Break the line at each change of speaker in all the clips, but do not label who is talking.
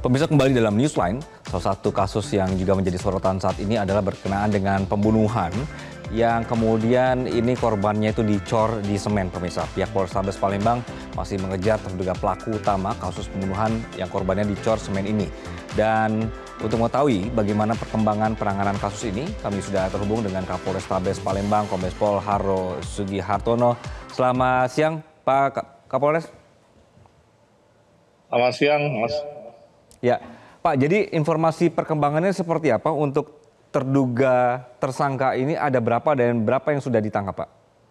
Pemirsa, kembali dalam Newsline, salah satu kasus yang juga menjadi sorotan saat ini adalah berkenaan dengan pembunuhan yang kemudian ini korbannya itu dicor di semen, pemirsa. Pihak Polrestabes Palembang masih mengejar terduga pelaku utama kasus pembunuhan yang korbannya dicor semen ini. Dan untuk mengetahui bagaimana perkembangan penanganan kasus ini, kami sudah terhubung dengan Kapolrestabes Palembang, Kombes Pol Haryo Sugihartono. Selamat siang, Pak Kapolres.
Selamat siang, Mas.
Ya, Pak, jadi informasi perkembangannya seperti apa untuk terduga tersangka ini, ada berapa dan berapa yang sudah ditangkap, Pak?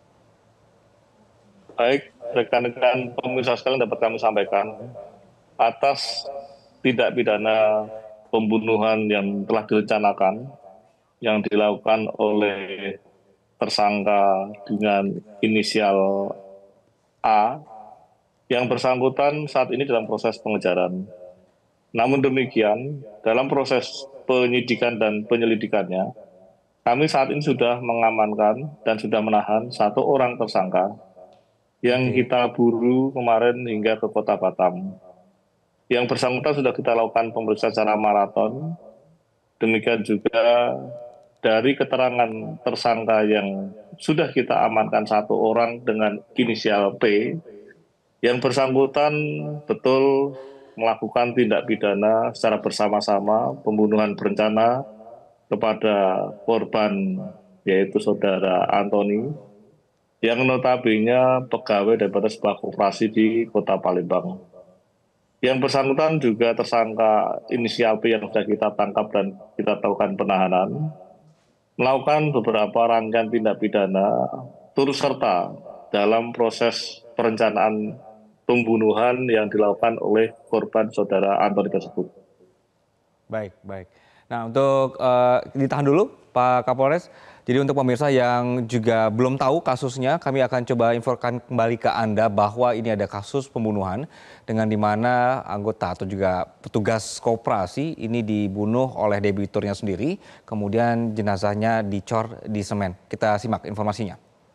Baik, rekan-rekan pemirsa sekalian dapat kami sampaikan, atas tindak pidana pembunuhan yang telah direncanakan, yang dilakukan oleh tersangka dengan inisial A, yang bersangkutan saat ini dalam proses pengejaran. Namun demikian, dalam proses penyidikan dan penyelidikannya, kami saat ini sudah mengamankan dan sudah menahan satu orang tersangka yang kita buru kemarin hingga ke Kota Batam. Yang bersangkutan sudah kita lakukan pemeriksaan secara maraton. Demikian juga dari keterangan tersangka yang sudah kita amankan satu orang dengan inisial P, yang bersangkutan betul melakukan tindak pidana secara bersama-sama pembunuhan berencana kepada korban, yaitu saudara Antoni, yang notabene pegawai daripada sebuah koperasi di Kota Palembang. Yang bersangkutan juga tersangka inisial P yang sudah kita tangkap dan kita lakukan penahanan, melakukan beberapa rangkaian tindak pidana turut serta dalam proses perencanaan pembunuhan yang dilakukan oleh korban saudara Antoni tersebut.
Baik. Nah, untuk ditahan dulu Pak Kapolres. Jadi untuk pemirsa yang juga belum tahu kasusnya, kami akan coba infokan kembali ke Anda bahwa ini ada kasus pembunuhan dengan di mana anggota atau juga petugas koperasi ini dibunuh oleh debiturnya sendiri, kemudian jenazahnya dicor di semen. Kita simak informasinya.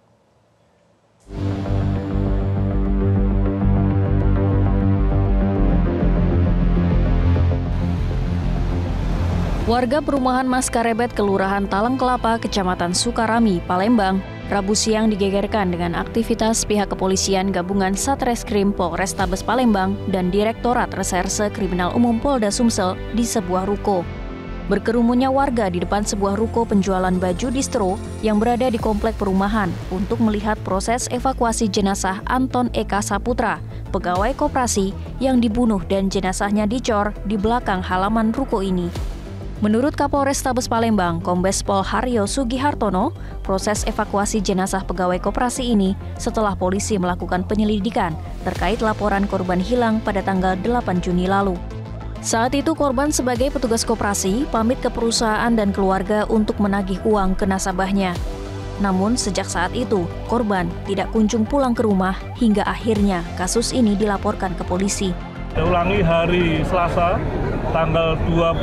Warga perumahan Maskarebet, Kelurahan Talang Kelapa, Kecamatan Sukarami, Palembang, Rabu siang digegerkan dengan aktivitas pihak kepolisian gabungan Satreskrim Polrestabes Palembang dan Direktorat Reserse Kriminal Umum Polda Sumsel di sebuah ruko. Berkerumunnya warga di depan sebuah ruko penjualan baju distro yang berada di komplek perumahan untuk melihat proses evakuasi jenazah Anton Eka Saputra, pegawai koperasi yang dibunuh dan jenazahnya dicor di belakang halaman ruko ini. Menurut Kapolrestabes Palembang, Kombes Pol Haryo Sugihartono, proses evakuasi jenazah pegawai koperasi ini setelah polisi melakukan penyelidikan terkait laporan korban hilang pada tanggal 8 Juni lalu. Saat itu korban sebagai petugas koperasi pamit ke perusahaan dan keluarga untuk menagih uang ke nasabahnya. Namun sejak saat itu, korban tidak kunjung pulang ke rumah hingga akhirnya kasus ini dilaporkan ke polisi.
Ulangi hari Selasa, tanggal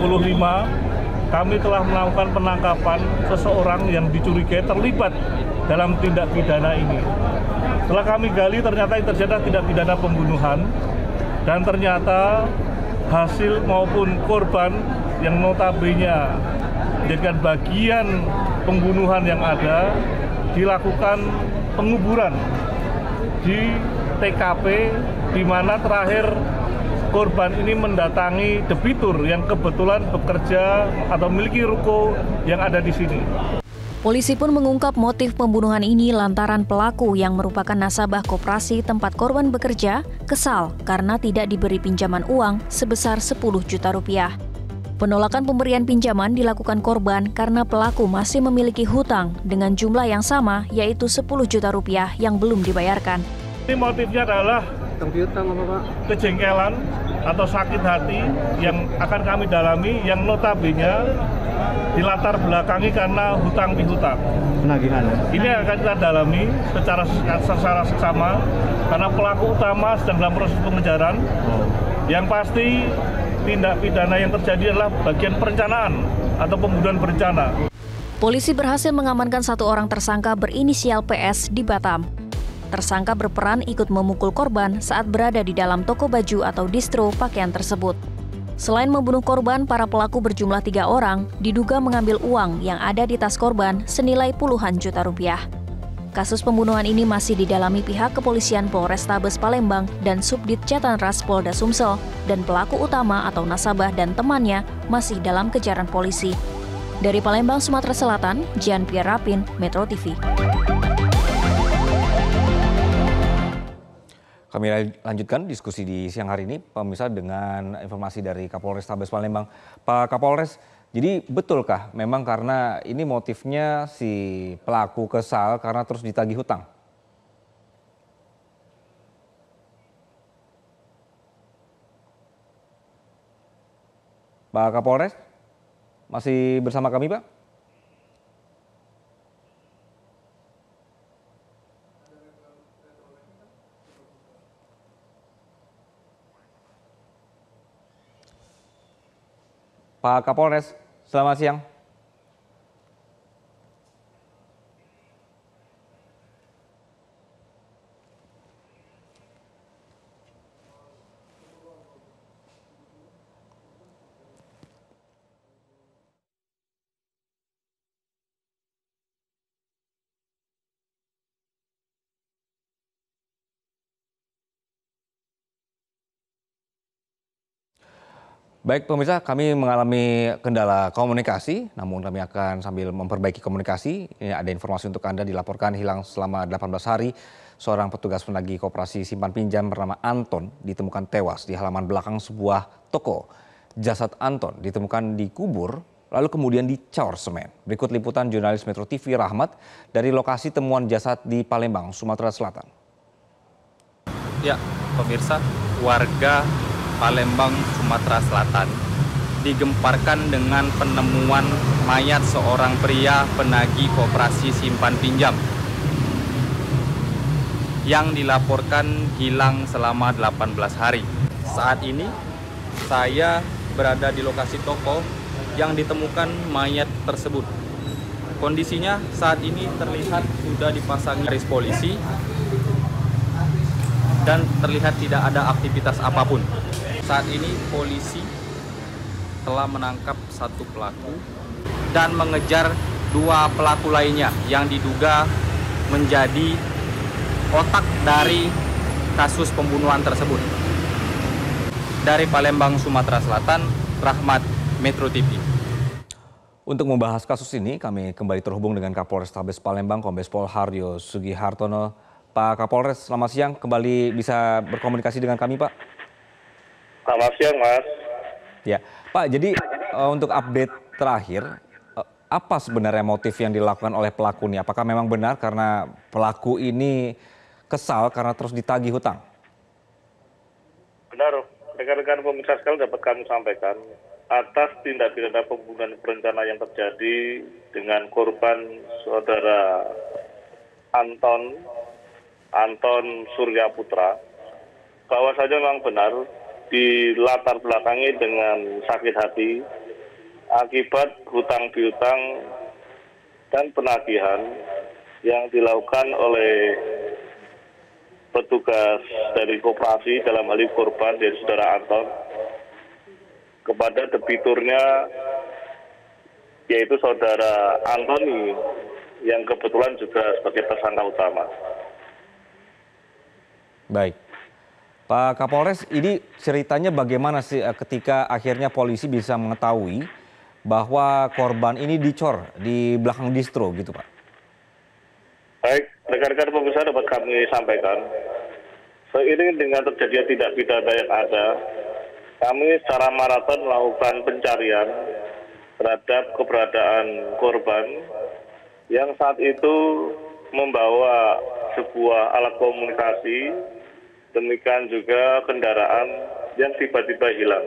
25, kami telah melakukan penangkapan seseorang yang dicurigai terlibat dalam tindak pidana ini. Setelah kami gali, ternyata yang terjadi tindak pidana pembunuhan, dan ternyata hasil maupun korban yang notabene menjadikan bagian pembunuhan yang ada, dilakukan penguburan di TKP, di mana terakhir korban ini mendatangi debitur yang kebetulan bekerja atau memiliki ruko yang ada di sini.
Polisi pun mengungkap motif pembunuhan ini lantaran pelaku yang merupakan nasabah koperasi tempat korban bekerja kesal karena tidak diberi pinjaman uang sebesar 10 juta rupiah. Penolakan pemberian pinjaman dilakukan korban karena pelaku masih memiliki hutang dengan jumlah yang sama, yaitu 10 juta rupiah yang belum dibayarkan.
Ini motifnya adalah kejengkelan atau sakit hati yang akan kami dalami, yang notabene dilatar belakangi karena hutang pihutang.
Penagihan.
Ini akan kita dalami secara seksama karena pelaku utama sedang dalam proses pengejaran. Yang pasti tindak pidana yang terjadi adalah bagian perencanaan atau pembunuhan berencana.
Polisi berhasil mengamankan satu orang tersangka berinisial PS di Batam. Tersangka berperan ikut memukul korban saat berada di dalam toko baju atau distro pakaian tersebut. Selain membunuh korban, para pelaku berjumlah 3 orang diduga mengambil uang yang ada di tas korban senilai puluhan juta rupiah. Kasus pembunuhan ini masih didalami pihak kepolisian Polrestabes Palembang dan Subdit Jatanras Polda Sumsel, dan pelaku utama atau nasabah dan temannya masih dalam kejaran polisi. Dari Palembang, Sumatera Selatan, Jean Pierre Rapin, Metro TV.
Kami lanjutkan diskusi di siang hari ini, pemirsa, dengan informasi dari Kapolrestabes Palembang. Pak Kapolres, jadi betulkah memang karena ini motifnya si pelaku kesal karena terus ditagih hutang? Pak Kapolres, masih bersama kami, Pak? Pak Kapolres, selamat siang. Baik pemirsa, kami mengalami kendala komunikasi, namun kami akan sambil memperbaiki komunikasi. Ini ada informasi untuk Anda, dilaporkan hilang selama 18 hari. Seorang petugas penagih koperasi simpan pinjam bernama Anton ditemukan tewas di halaman belakang sebuah toko. Jasad Anton ditemukan dikubur, lalu kemudian dicor semen. Berikut liputan jurnalis Metro TV Rahmat dari lokasi temuan jasad di Palembang, Sumatera Selatan.
Ya, pemirsa, warga Palembang, Sumatera Selatan digemparkan dengan penemuan mayat seorang pria penagih koperasi simpan pinjam yang dilaporkan hilang selama 18 hari. Saat ini saya berada di lokasi toko yang ditemukan mayat tersebut. Kondisinya saat ini terlihat sudah dipasang garis polisi dan terlihat tidak ada aktivitas apapun. Saat ini polisi telah menangkap satu pelaku dan mengejar 2 pelaku lainnya yang diduga menjadi otak dari kasus pembunuhan tersebut. Dari Palembang, Sumatera Selatan, Rahmat, Metro TV.
Untuk membahas kasus ini, kami kembali terhubung dengan Kapolrestabes Palembang, Kombes Pol Haryo Sugihartono. Pak Kapolres, selamat siang. Kembali bisa berkomunikasi dengan kami, Pak.
Selamat siang, Mas.
Ya, Pak. Jadi untuk update terakhir, apa sebenarnya motif yang dilakukan oleh pelaku ini? Apakah memang benar karena pelaku ini kesal karena terus ditagih hutang?
Benar, rekan-rekan pemirsa sekalian dapat kami sampaikan atas tindak pidana pembunuhan berencana yang terjadi dengan korban saudara Anton Surya Putra, bahwasanya memang benar dilatar belakangi dengan sakit hati akibat hutang piutang dan penagihan yang dilakukan oleh petugas dari koperasi, dalam hal ini korban dari saudara Anton, kepada debiturnya, yaitu saudara Antoni yang kebetulan juga sebagai tersangka utama.
Baik. Pak Kapolres, ini ceritanya bagaimana sih ketika akhirnya polisi bisa mengetahui bahwa korban ini dicor di belakang distro gitu, Pak?
Baik, rekan-rekan pemirsa dapat kami sampaikan, seiring dengan terjadinya tindak pidana yang ada, kami secara maraton melakukan pencarian terhadap keberadaan korban yang saat itu membawa sebuah alat komunikasi, demikian juga kendaraan yang tiba-tiba hilang.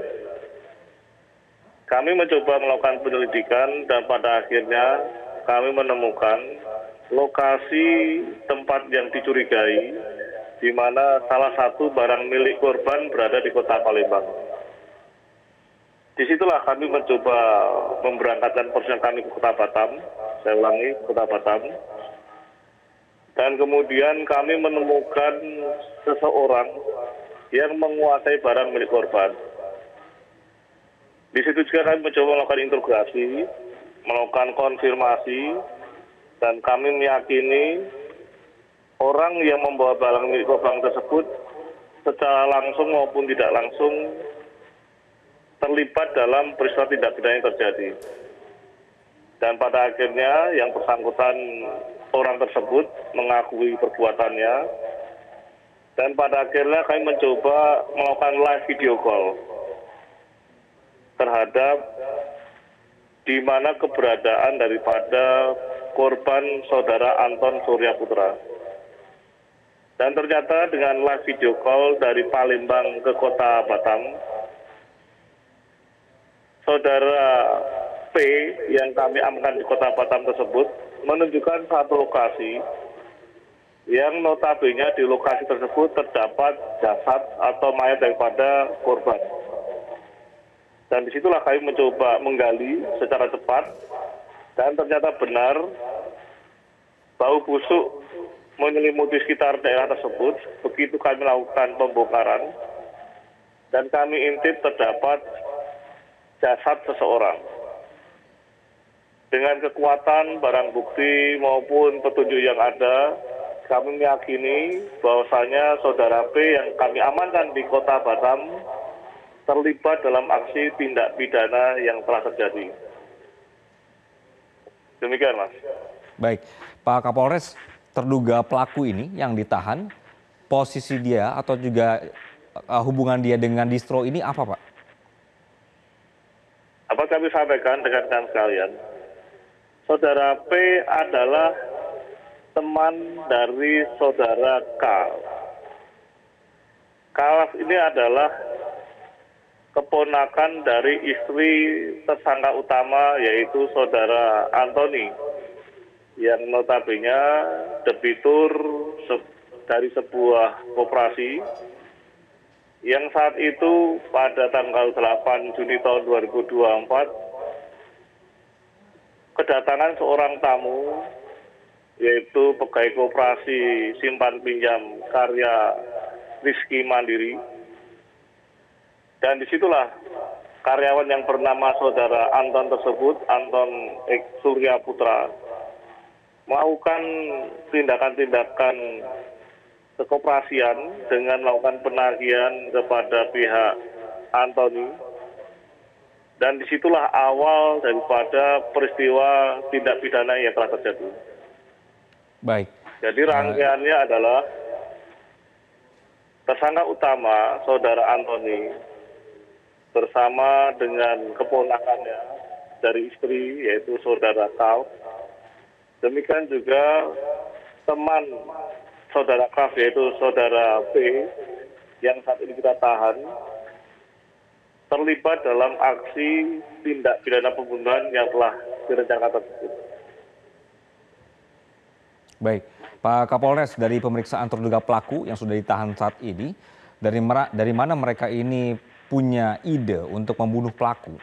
Kami mencoba melakukan penyelidikan dan pada akhirnya kami menemukan lokasi tempat yang dicurigai, di mana salah satu barang milik korban berada di kota Palembang. Disitulah kami mencoba memberangkatkan personel kami ke kota Batam, saya ulangi, kota Batam. Dan kemudian kami menemukan seseorang yang menguasai barang milik korban. Di situ juga kami mencoba melakukan interogasi, melakukan konfirmasi, dan kami meyakini orang yang membawa barang milik korban tersebut secara langsung maupun tidak langsung terlibat dalam peristiwa tindak pidana yang terjadi. Dan pada akhirnya yang bersangkutan orang tersebut mengakui perbuatannya, dan pada akhirnya kami mencoba melakukan live video call terhadap di mana keberadaan daripada korban saudara Anton Surya Putra. Dan ternyata dengan live video call dari Palembang ke kota Batam, saudara P yang kami amankan di kota Batam tersebut menunjukkan satu lokasi yang notabene di lokasi tersebut terdapat jasad atau mayat daripada korban. Dan disitulah kami mencoba menggali secara cepat, dan ternyata benar bau busuk menyelimuti sekitar daerah tersebut. Begitu kami lakukan pembongkaran, dan kami intip terdapat jasad seseorang. Dengan kekuatan barang bukti maupun petunjuk yang ada, kami meyakini bahwasanya saudara P yang kami amankan di kota Batam terlibat dalam aksi tindak pidana yang telah terjadi. Demikian, Mas.
Baik, Pak Kapolres, terduga pelaku ini yang ditahan, posisi dia atau juga hubungan dia dengan distro ini apa, Pak?
Apa kami sampaikan rekan-rekan sekalian, saudara P adalah teman dari saudara K. K ini adalah keponakan dari istri tersangka utama, yaitu saudara Antoni, yang notabene debitur dari sebuah koperasi yang saat itu pada tanggal 8 Juni tahun 2024 kedatangan seorang tamu, yaitu pegawai koperasi simpan pinjam karya Rizky Mandiri. Dan disitulah karyawan yang bernama saudara Anton tersebut, Anton Surya Putra, melakukan tindakan-tindakan kekoperasian dengan melakukan penagihan kepada pihak Antoni. Dan disitulah awal daripada peristiwa tindak pidana yang telah terjadi.
Baik.
Jadi rangkaiannya adalah tersangka utama saudara Antoni bersama dengan keponakannya dari istri, yaitu saudara Kau. Demikian juga teman saudara Kaf, yaitu saudara P, yang saat ini kita tahan, terlibat dalam aksi tindak pidana pembunuhan yang telah direncanakan tersebut.
Baik, Pak Kapolres, dari pemeriksaan terduga pelaku yang sudah ditahan saat ini, dari mana mereka ini punya ide untuk membunuh pelaku?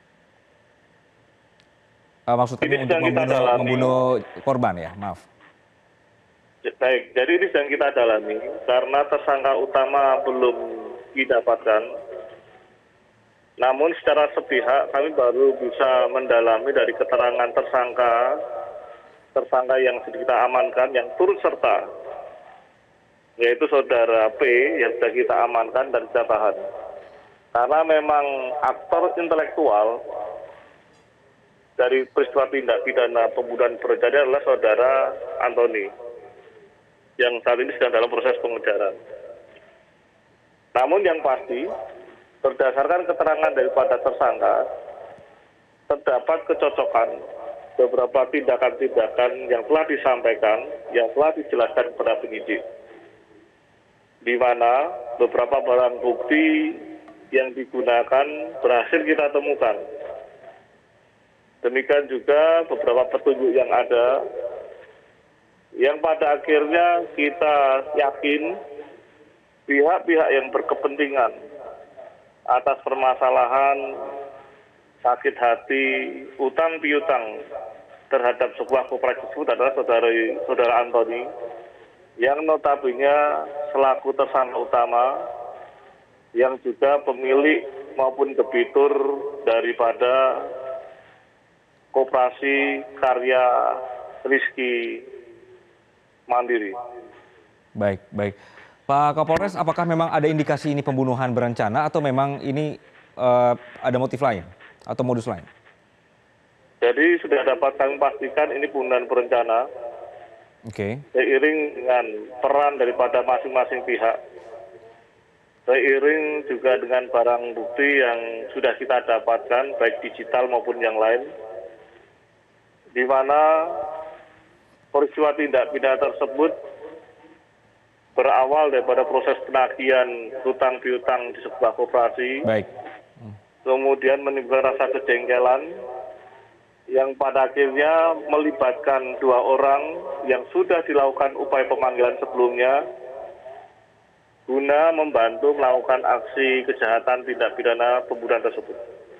Maksudnya untuk membunuh korban ya, maaf.
Baik, jadi ini sedang kita dalami karena tersangka utama belum didapatkan. Namun secara sepihak kami baru bisa mendalami dari keterangan tersangka yang sudah kita amankan yang turut serta, yaitu saudara P yang sudah kita amankan dan kita tahan. Karena memang aktor intelektual dari peristiwa tindak pidana pembunuhan berencana adalah saudara Antoni, yang saat ini sedang dalam proses pengejaran. Namun yang pasti, berdasarkan keterangan daripada tersangka, terdapat kecocokan beberapa tindakan-tindakan yang telah disampaikan, yang telah dijelaskan kepada penyidik, di mana beberapa barang bukti yang digunakan berhasil kita temukan. Demikian juga beberapa petunjuk yang ada, yang pada akhirnya kita yakin pihak-pihak yang berkepentingan atas permasalahan sakit hati, utang piutang terhadap sebuah koperasi tersebut adalah saudara Antoni, yang notabene selaku tersangka utama, yang juga pemilik maupun debitur daripada Koperasi Karya Rizky Mandiri.
Baik, baik. Pak Kapolres, apakah memang ada indikasi ini pembunuhan berencana atau memang ini ada motif lain atau modus lain?
Jadi sudah dapat kami pastikan ini pembunuhan berencana.
Oke.
Seiring dengan peran daripada masing-masing pihak. Seiring juga dengan barang bukti yang sudah kita dapatkan, baik digital maupun yang lain, di mana peristiwa tindak pidana tersebut berawal daripada proses penagihan hutang piutang di sebuah koperasi.
Baik.
Kemudian menimbulkan rasa kejengkelan yang pada akhirnya melibatkan 2 orang yang sudah dilakukan upaya pemanggilan sebelumnya guna membantu melakukan aksi kejahatan tindak pidana pembunuhan tersebut.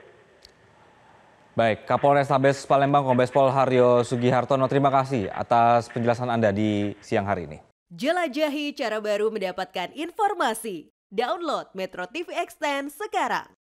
Baik, Kapolrestabes Palembang Kombes Pol Haryo Sugihartono, terima kasih atas penjelasan Anda di siang hari ini.
Jelajahi cara baru mendapatkan informasi. Download Metro TV Extend sekarang.